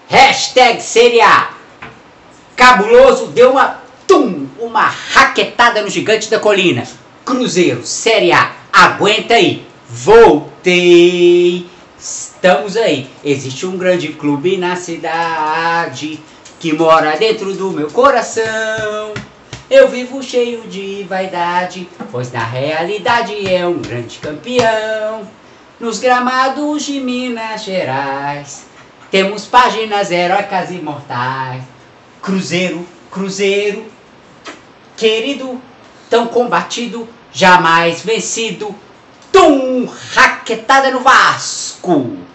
Hashtag Série A. Cabuloso deu uma raquetada no gigante da colina. Cruzeiro, Série A, aguenta aí. Voltei. Estamos aí. Existe um grande clube na cidade que mora dentro do meu coração. Eu vivo cheio de vaidade, pois na realidade é um grande campeão. Nos gramados de Minas Gerais temos páginas heróicas imortais. Cruzeiro, Cruzeiro, querido, tão combatido, jamais vencido. Tum! Raquetada no Vasco!